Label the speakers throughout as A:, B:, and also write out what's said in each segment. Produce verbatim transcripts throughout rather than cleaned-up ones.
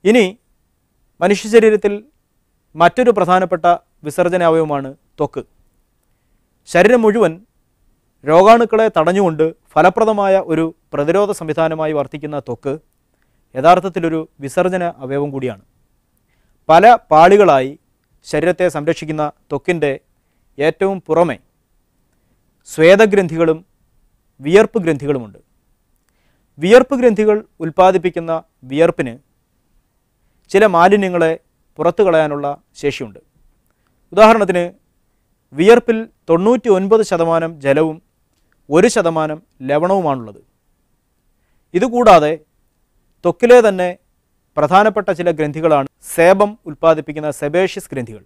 A: ഇനി മനുഷ്യ ശരീരത്തിൽ മറ്റൊരു പ്രധാനപ്പെട്ട വിസർജന അവയവമാണ് ത്വക്ക്. ശരീരം മുഴുവൻ രോഗാണുക്കളെ തടഞ്ഞുകൊണ്ട് ഫലപ്രദമായ ഒരു പ്രതിരോധ സംവിധാനമായി വർത്തിക്കുന്ന ത്വക്ക് യഥാർത്ഥത്തിലൊരു വിസർജന അവയവം കൂടിയാണ്. പല പാളികളായി ശരീരത്തെ സംരക്ഷിക്കുന്ന ത്വക്കിൻ്റെ ഏറ്റവും പുറമെ സ്വേദഗ്രന്ഥികളും വിയർപ്പ് ഗ്രന്ഥികളുമുണ്ട്. വിയർപ്പ് ഗ്രന്ഥികൾ ഉൽപ്പാദിപ്പിക്കുന്ന വിയർപ്പിന് ചില മാലിന്യങ്ങളെ പുറത്തു കളയാനുള്ള ശേഷിയുണ്ട്. ഉദാഹരണത്തിന് വിയർപ്പിൽ തൊണ്ണൂറ്റി ഒൻപത് ശതമാനം ജലവും ഒരു ശതമാനം ലവണവുമാണുള്ളത്. ഇതുകൂടാതെ ത്വക്കിലെ തന്നെ പ്രധാനപ്പെട്ട ചില ഗ്രന്ഥികളാണ് സേബം ഉൽപ്പാദിപ്പിക്കുന്ന സെബേഷ്യസ് ഗ്രന്ഥികൾ.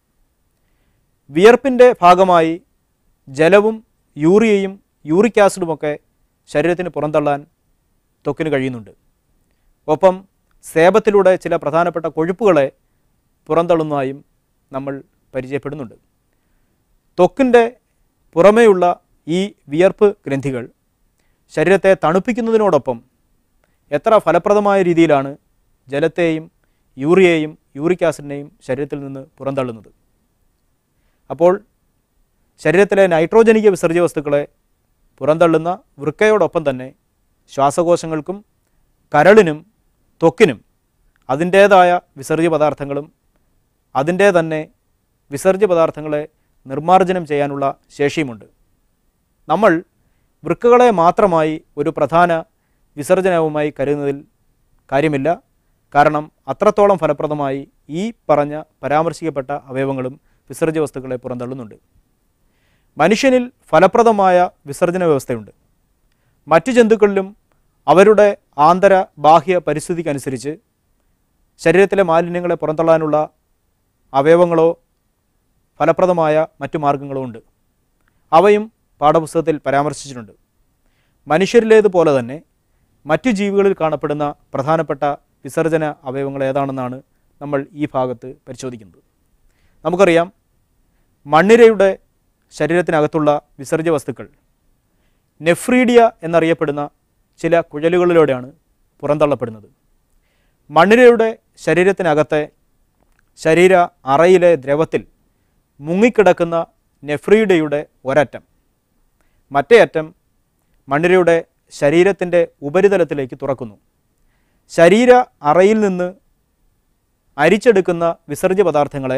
A: വിയർപ്പിൻ്റെ ഭാഗമായി ജലവും യൂറിയയും യൂറിക് ആസിഡുമൊക്കെ ശരീരത്തിന് പുറന്തള്ളാൻ ത്വക്കിന് കഴിയുന്നുണ്ട്. ഒപ്പം സേബത്തിലൂടെ ചില പ്രധാനപ്പെട്ട കൊഴുപ്പുകളെ പുറന്തള്ളുന്നതായും നമ്മൾ പരിചയപ്പെടുന്നുണ്ട്. ത്വക്കിൻ്റെ പുറമേയുള്ള ഈ വിയർപ്പ് ഗ്രന്ഥികൾ ശരീരത്തെ തണുപ്പിക്കുന്നതിനോടൊപ്പം എത്ര ഫലപ്രദമായ രീതിയിലാണ് ജലത്തെയും യൂറിയയും യൂറിക് ആസിഡിനെയും ശരീരത്തിൽ നിന്ന് പുറന്തള്ളുന്നത്. അപ്പോൾ ശരീരത്തിലെ നൈട്രോജനിക വിസർജ്യ വസ്തുക്കളെ പുറന്തള്ളുന്ന വൃക്കയോടൊപ്പം തന്നെ ശ്വാസകോശങ്ങൾക്കും കരളിനും ത്വക്കിനും അതിൻ്റേതായ വിസർജ്യ പദാർത്ഥങ്ങളും അതിൻ്റെ തന്നെ വിസർജ്യ പദാർത്ഥങ്ങളെ നിർമ്മാർജ്ജനം ചെയ്യാനുള്ള ശേഷിയുമുണ്ട്. നമ്മൾ വൃക്കകളെ മാത്രമായി ഒരു പ്രധാന വിസർജനവുമായി കരുതുന്നതിൽ കാര്യമില്ല. കാരണം അത്രത്തോളം ഫലപ്രദമായി ഈ പറഞ്ഞ പരാമർശിക്കപ്പെട്ട അവയവങ്ങളും വിസർജ്യ വസ്തുക്കളെ പുറന്തള്ളുന്നുണ്ട്. മനുഷ്യനിൽ ഫലപ്രദമായ വിസർജന വ്യവസ്ഥയുണ്ട്. മറ്റു ജന്തുക്കളിലും അവരുടെ ആന്തര ബാഹ്യ പരിസ്ഥിതിക്കനുസരിച്ച് ശരീരത്തിലെ മാലിന്യങ്ങളെ പുറന്തള്ളാനുള്ള അവയവങ്ങളോ ഫലപ്രദമായ മറ്റു മാർഗങ്ങളോ ഉണ്ട്. അവയും പാഠപുസ്തകത്തിൽ പരാമർശിച്ചിട്ടുണ്ട്. മനുഷ്യരിലേതുപോലെ തന്നെ മറ്റു ജീവികളിൽ കാണപ്പെടുന്ന പ്രധാനപ്പെട്ട വിസർജന അവയവങ്ങൾ ഏതാണെന്നാണ് നമ്മൾ ഈ ഭാഗത്ത് പരിശോധിക്കുന്നത്. നമുക്കറിയാം, മണ്ണിരയുടെ ശരീരത്തിനകത്തുള്ള വിസർജ്യ വസ്തുക്കൾ നെഫ്രീഡിയ എന്നറിയപ്പെടുന്ന ചില കുഴലുകളിലൂടെയാണ് പുറന്തള്ളപ്പെടുന്നത്. മണ്ണിരയുടെ ശരീരത്തിനകത്തെ ശരീര അറയിലെ ദ്രവത്തിൽ മുങ്ങിക്കിടക്കുന്ന നെഫ്രീഡിയയുടെ ഒരറ്റം മറ്റേ അറ്റം മണ്ണിരയുടെ ശരീരത്തിൻ്റെ ഉപരിതലത്തിലേക്ക് തുറക്കുന്നു. ശരീര അറയിൽ നിന്ന് അരിച്ചെടുക്കുന്ന വിസർജ്യ പദാർത്ഥങ്ങളെ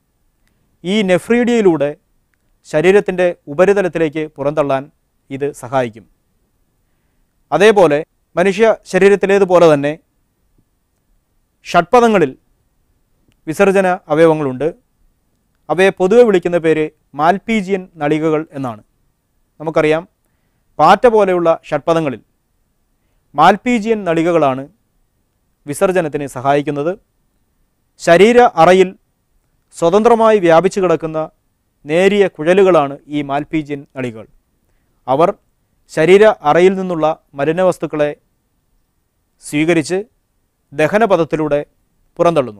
A: ഈ നെഫ്രീഡിയയിലൂടെ ശരീരത്തിൻ്റെ ഉപരിതലത്തിലേക്ക് പുറന്തള്ളാൻ ഇത് സഹായിക്കും. അതേപോലെ മനുഷ്യ ശരീരത്തിലേതുപോലെ തന്നെ ഷഡ്പദങ്ങളിൽ വിസർജന അവയവങ്ങളുണ്ട്. അവയെ പൊതുവെ വിളിക്കുന്ന പേര് മാൽപീജിയൻ നളികകൾ എന്നാണ്. നമുക്കറിയാം, പാറ്റ പോലെയുള്ള ഷഡ്പദങ്ങളിൽ മാൽപീജിയൻ നളികകളാണ് വിസർജനത്തിന് സഹായിക്കുന്നത്. ശരീര അറയിൽ സ്വതന്ത്രമായി വ്യാപിച്ചു കിടക്കുന്ന നേരിയ കുഴലുകളാണ് ഈ മാൽപീജിയൻ നളികകൾ. അവർ ശരീര അറയിൽ നിന്നുള്ള മലിനവസ്തുക്കളെ സ്വീകരിച്ച് ദഹനപഥത്തിലൂടെ പുറന്തള്ളുന്നു.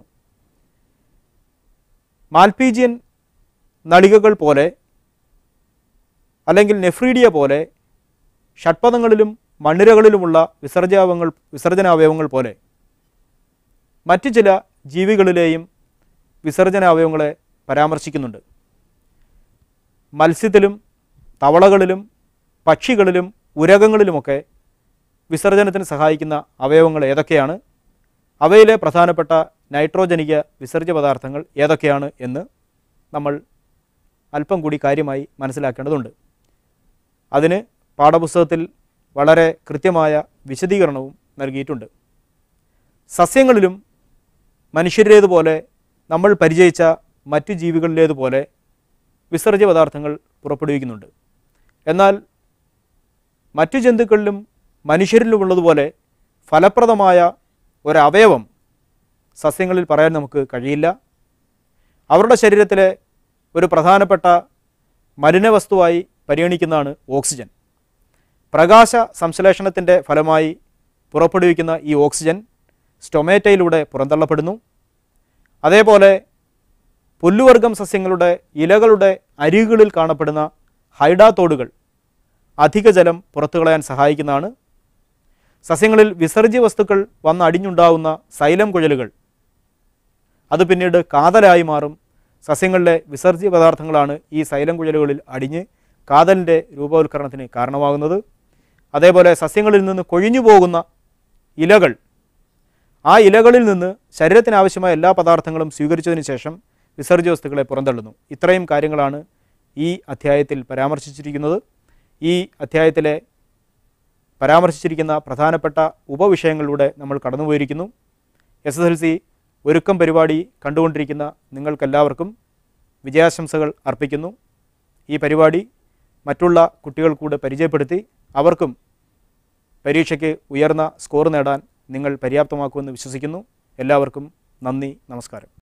A: മാൽപീജിയൻ നളികകൾ പോലെ അല്ലെങ്കിൽ നെഫ്രീഡിയ പോലെ ഷഡ്പദങ്ങളിലും മണ്ണിരകളിലുമുള്ള വിസർജാവങ്ങൾ വിസർജനാവയവങ്ങൾ പോലെ മറ്റു ചില ജീവികളിലെയും വിസർജനാവയവങ്ങളെ പരാമർശിക്കുന്നുണ്ട്. മത്സ്യത്തിലും തവളകളിലും പക്ഷികളിലും ഉരകങ്ങളിലുമൊക്കെ വിസർജനത്തിന് സഹായിക്കുന്ന അവയവങ്ങൾ ഏതൊക്കെയാണ്, അവയിലെ പ്രധാനപ്പെട്ട നൈട്രോജനിക വിസർജ്യ പദാർത്ഥങ്ങൾ ഏതൊക്കെയാണ് എന്ന് നമ്മൾ അല്പം കൂടി കാര്യമായി മനസ്സിലാക്കേണ്ടതുണ്ട്. അതിന് പാഠപുസ്തകത്തിൽ വളരെ കൃത്യമായ വിശദീകരണവും നൽകിയിട്ടുണ്ട്. സസ്യങ്ങളിലും മനുഷ്യരിലേതുപോലെ നമ്മൾ പരിചയിച്ച മറ്റു ജീവികളിലേതുപോലെ വിസർജ്യ പദാർത്ഥങ്ങൾ പുറപ്പെടുവിക്കുന്നുണ്ട്. എന്നാൽ മറ്റു ജന്തുക്കളിലും മനുഷ്യരിലുമുള്ളതുപോലെ ഫലപ്രദമായ ഒരവയവം സസ്യങ്ങളിൽ പറയാൻ നമുക്ക് കഴിയില്ല. അവരുടെ ശരീരത്തിലെ ഒരു പ്രധാനപ്പെട്ട മലിനവസ്തുവായി പരിഗണിക്കുന്നതാണ് ഓക്സിജൻ. പ്രകാശ സംശ്ലേഷണത്തിൻ്റെ ഫലമായി പുറപ്പെടുവിക്കുന്ന ഈ ഓക്സിജൻ സ്റ്റൊമേറ്റയിലൂടെ പുറന്തള്ളപ്പെടുന്നു. അതേപോലെ പുല്ലുവർഗം സസ്യങ്ങളുടെ ഇലകളുടെ അരികുകളിൽ കാണപ്പെടുന്ന ഹൈഡാത്തോടുകൾ അധിക ജലം പുറത്തു കളയാൻ സഹായിക്കുന്നതാണ്. സസ്യങ്ങളിൽ വിസർജ്യ വസ്തുക്കൾ വന്ന് അടിഞ്ഞുണ്ടാവുന്ന സൈലം കുഴലുകൾ അത് പിന്നീട് കാതലായി മാറും. സസ്യങ്ങളിലെ വിസർജ്യ പദാർത്ഥങ്ങളാണ് ഈ സൈലം കുഴലുകളിൽ അടിഞ്ഞ് കാതലിൻ്റെ രൂപവത്കരണത്തിന് കാരണമാകുന്നത്. അതേപോലെ സസ്യങ്ങളിൽ നിന്ന് കൊഴിഞ്ഞു പോകുന്ന ഇലകൾ, ആ ഇലകളിൽ നിന്ന് ശരീരത്തിനാവശ്യമായ എല്ലാ പദാർത്ഥങ്ങളും സ്വീകരിച്ചതിന് ശേഷം വിസർജ്യ വസ്തുക്കളെ പുറന്തള്ളുന്നു. ഇത്രയും കാര്യങ്ങളാണ് ഈ അധ്യായത്തിൽ പരാമർശിച്ചിരിക്കുന്നത്. ഈ അധ്യായത്തിലെ പരാമർശിച്ചിരിക്കുന്ന പ്രധാനപ്പെട്ട ഉപവിഷയങ്ങളിലൂടെ നമ്മൾ കടന്നുപോയിരിക്കുന്നു. എസ് എസ് എൽ സി ഒരുക്കം പരിപാടി കണ്ടുകൊണ്ടിരിക്കുന്ന നിങ്ങൾക്കെല്ലാവർക്കും വിജയാശംസകൾ അർപ്പിക്കുന്നു. ഈ പരിപാടി മറ്റുള്ള കുട്ടികൾ കൂടെ പരിചയപ്പെടുത്തി അവർക്കും പരീക്ഷയ്ക്ക് ഉയർന്ന സ്കോർ നേടാൻ നിങ്ങൾ പര്യാപ്തമാക്കുമെന്ന് വിശ്വസിക്കുന്നു. എല്ലാവർക്കും നന്ദി, നമസ്കാരം.